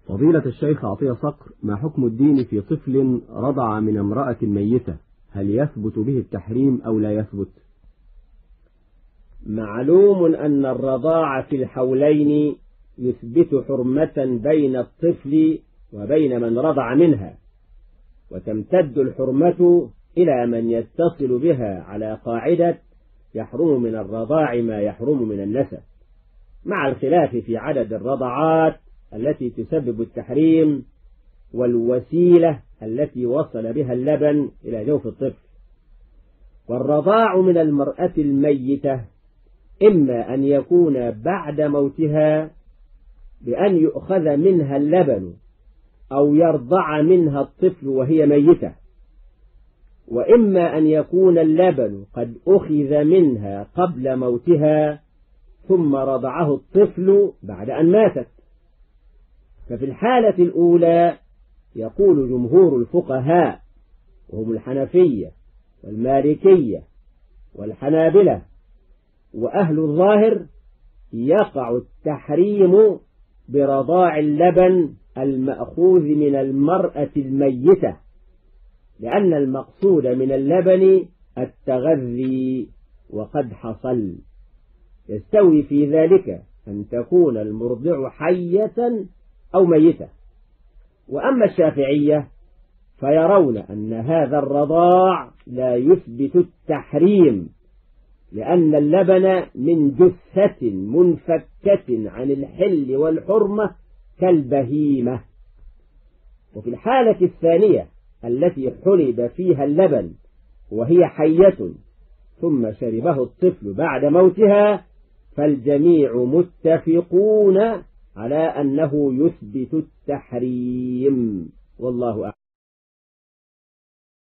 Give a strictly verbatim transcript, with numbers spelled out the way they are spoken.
فضيلة الشيخ عطية صقر، ما حكم الدين في طفل رضع من امرأة ميتة؟ هل يثبت به التحريم أو لا يثبت؟ معلوم أن الرضاع في الحولين يثبت حرمة بين الطفل وبين من رضع منها، وتمتد الحرمة إلى من يتصل بها على قاعدة يحرم من الرضاع ما يحرم من النسب، مع الخلاف في عدد الرضعات التي تسبب التحريم والوسيلة التي وصل بها اللبن إلى جوف الطفل. والرضاع من المرأة الميتة إما أن يكون بعد موتها بأن يؤخذ منها اللبن أو يرضع منها الطفل وهي ميتة، وإما أن يكون اللبن قد أخذ منها قبل موتها ثم رضعه الطفل بعد أن ماتت. ففي الحالة الأولى يقول جمهور الفقهاء وهم الحنفية والمالكية والحنابلة وأهل الظاهر يقع التحريم برضاع اللبن المأخوذ من المرأة الميتة، لأن المقصود من اللبن التغذي وقد حصل. يستوي في ذلك أن تكون المرضع حية أو ميتة. وأما الشافعية فيرون أن هذا الرضاع لا يثبت التحريم، لأن اللبن من جثة منفكة عن الحل والحرمة كالبهيمة. وفي الحالة الثانية التي حلب فيها اللبن وهي حية ثم شربه الطفل بعد موتها، فالجميع متفقون على أنه يثبت التحريم، والله أعلم.